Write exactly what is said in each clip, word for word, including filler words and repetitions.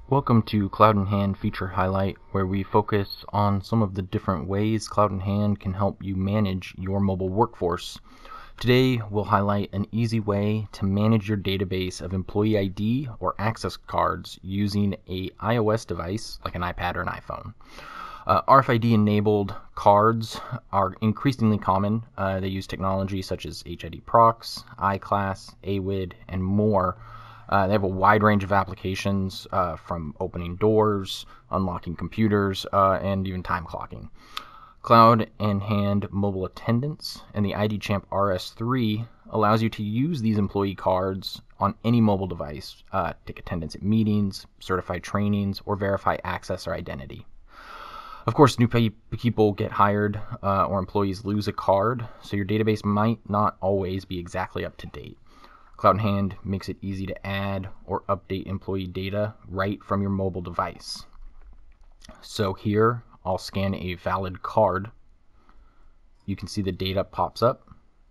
Welcome to Cloud in Hand Feature Highlight, where we focus on some of the different ways Cloud in Hand can help you manage your mobile workforce. Today, we'll highlight an easy way to manage your database of employee I D or access cards using a iOS device like an iPad or an iPhone. Uh, R F I D-enabled cards are increasingly common. Uh, they use technology such as H I D PROX, iCLASS, AWID, and more. Uh, they have a wide range of applications, uh, from opening doors, unlocking computers, uh, and even time clocking. Cloud in Hand Mobile Attendance and the idChamp R S three allows you to use these employee cards on any mobile device, uh, take attendance at meetings, certify trainings, or verify access or identity. Of course, new people get hired uh, or employees lose a card, so your database might not always be exactly up to date. Cloud in Hand makes it easy to add or update employee data right from your mobile device. So here, I'll scan a valid card. You can see the data pops up.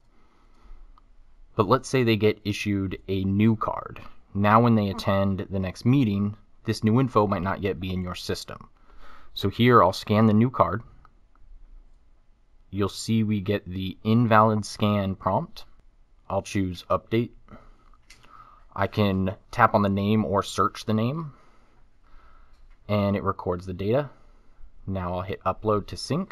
But let's say they get issued a new card. Now when they attend the next meeting, this new info might not yet be in your system. So here, I'll scan the new card. You'll see we get the invalid scan prompt. I'll choose Update. I can tap on the name or search the name, and it records the data. Now I'll hit Upload to Sync.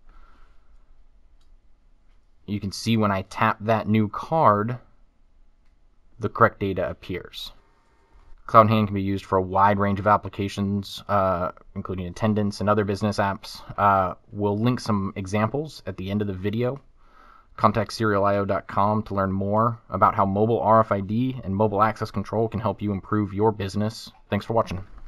You can see when I tap that new card, the correct data appears. Cloud in Hand can be used for a wide range of applications, uh, including attendance and other business apps. Uh, we'll link some examples at the end of the video. Contact Serialio dot com to learn more about how mobile R F I D and mobile access control can help you improve your business. Thanks for watching.